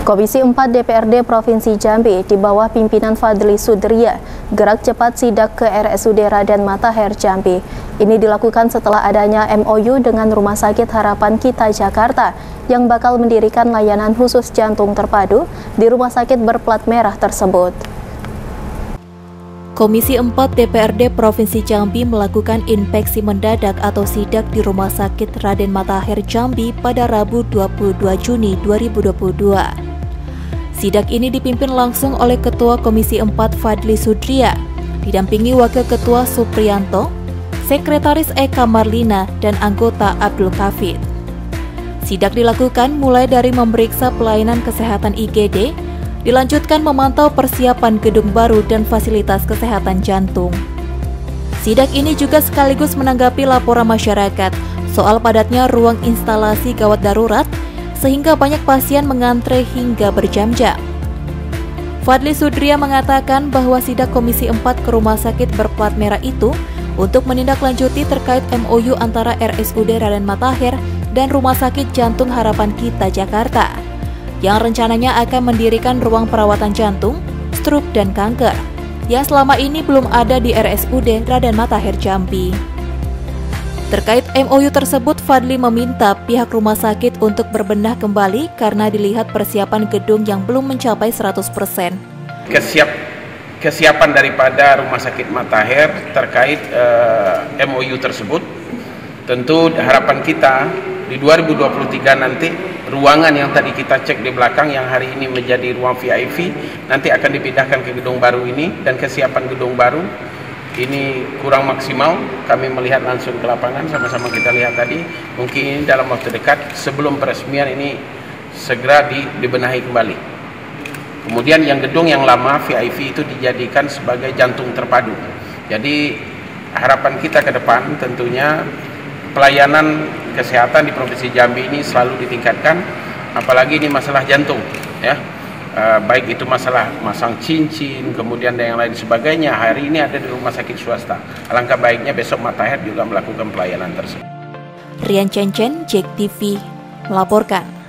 Komisi 4 DPRD Provinsi Jambi di bawah pimpinan Fadli Sudria gerak cepat sidak ke RSUD Raden Matahir Jambi. Ini dilakukan setelah adanya MOU dengan Rumah Sakit Harapan Kita Jakarta yang bakal mendirikan layanan khusus jantung terpadu di rumah sakit berplat merah tersebut. Komisi 4 DPRD Provinsi Jambi melakukan inspeksi mendadak atau sidak di Rumah Sakit Raden Matahir Jambi pada Rabu 22 Juni 2022. Sidak ini dipimpin langsung oleh Ketua Komisi 4 Fadli Sudria, didampingi Wakil Ketua Supriyanto, Sekretaris Eka Marlina, dan anggota Abdul Kafid. Sidak dilakukan mulai dari memeriksa pelayanan kesehatan IGD, dilanjutkan memantau persiapan gedung baru dan fasilitas kesehatan jantung. Sidak ini juga sekaligus menanggapi laporan masyarakat soal padatnya ruang instalasi gawat darurat sehingga banyak pasien mengantre hingga berjam-jam. Fadli Sudria mengatakan bahwa sidak Komisi 4 ke rumah sakit berplat merah itu untuk menindaklanjuti terkait MOU antara RSUD Raden Matahir dan Rumah Sakit Jantung Harapan Kita Jakarta yang rencananya akan mendirikan ruang perawatan jantung, stroke, dan kanker yang selama ini belum ada di RSUD Raden Matahir Jambi. Terkait MOU tersebut, Fadli meminta pihak rumah sakit untuk berbenah kembali karena dilihat persiapan gedung yang belum mencapai 100%. Kesiapan daripada Rumah Sakit Matahir terkait MOU tersebut, tentu harapan kita di 2023 nanti ruangan yang tadi kita cek di belakang yang hari ini menjadi ruang VIP nanti akan dipindahkan ke gedung baru ini, dan kesiapan gedung baru ini kurang maksimal. Kami melihat langsung ke lapangan, sama-sama kita lihat tadi, mungkin dalam waktu dekat sebelum peresmian ini segera dibenahi kembali. Kemudian yang gedung yang lama VIP itu dijadikan sebagai jantung terpadu. Jadi harapan kita ke depan tentunya pelayanan kesehatan di Provinsi Jambi ini selalu ditingkatkan, apalagi ini masalah jantung, ya. Baik itu masalah masang cincin, kemudian dan yang lain sebagainya, hari ini ada di rumah sakit swasta. Alangkah baiknya besok Matahir juga melakukan pelayanan tersebut. Rian Cencen, JEK TV, melaporkan.